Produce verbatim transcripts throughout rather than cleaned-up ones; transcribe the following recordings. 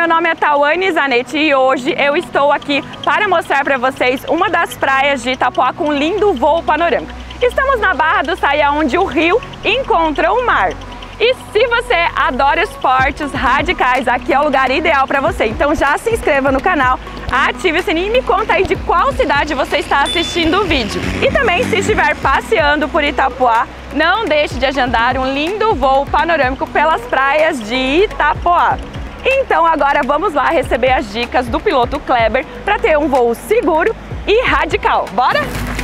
meu nome é Tawane Zanetti e hoje eu estou aqui para mostrar para vocês uma das praias de Itapoá com um lindo voo panorâmico. Estamos na Barra do Saia, onde o rio encontra o mar. E se você adora esportes radicais, aqui é o lugar ideal para você. Então já se inscreva no canal, ative o sininho e me conta aí de qual cidade você está assistindo o vídeo. E também, se estiver passeando por Itapoá, não deixe de agendar um lindo voo panorâmico pelas praias de Itapoá. Então agora vamos lá receber as dicas do piloto Kleber para ter um voo seguro e radical. Bora?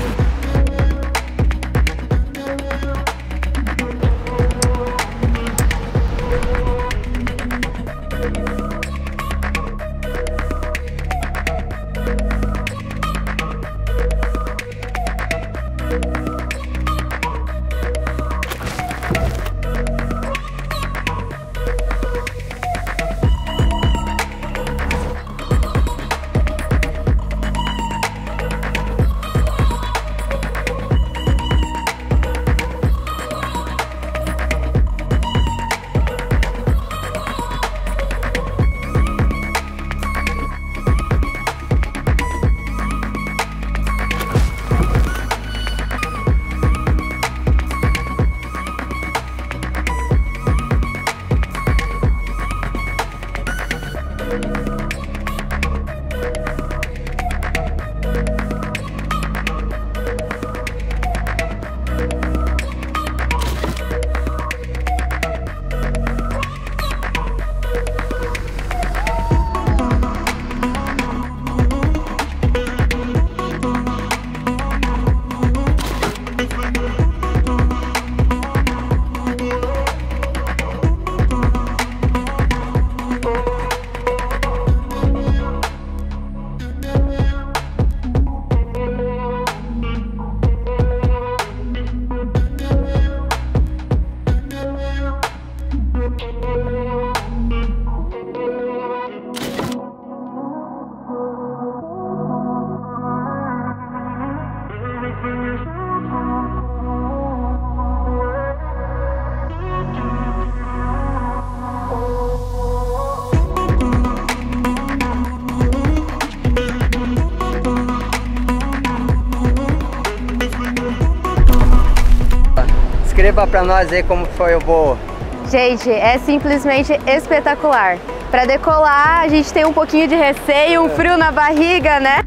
Escreva para nós aí como foi o voo. Gente, é simplesmente espetacular. Para decolar, a gente tem um pouquinho de receio, um frio na barriga, né?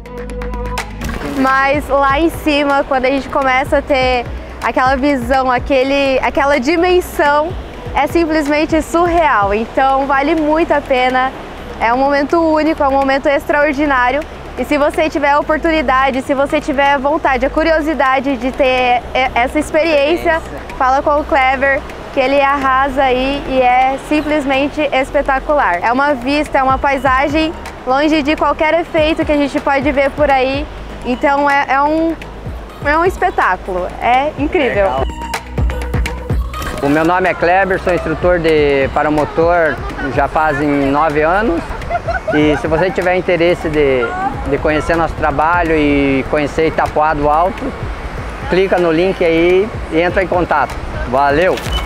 Mas lá em cima, quando a gente começa a ter aquela visão, aquele, aquela dimensão, é simplesmente surreal. Então vale muito a pena, é um momento único, é um momento extraordinário. E se você tiver a oportunidade, se você tiver a vontade, a curiosidade de ter essa experiência, fala com o Kleber, que ele arrasa aí e é simplesmente espetacular. É uma vista, é uma paisagem longe de qualquer efeito que a gente pode ver por aí. Então é, é, um, é um espetáculo, é incrível. Legal. O meu nome é Kleber, sou instrutor de paramotor já fazem nove anos. E se você tiver interesse de, de conhecer nosso trabalho e conhecer Itapoá do Alto, clica no link aí e entra em contato. Valeu!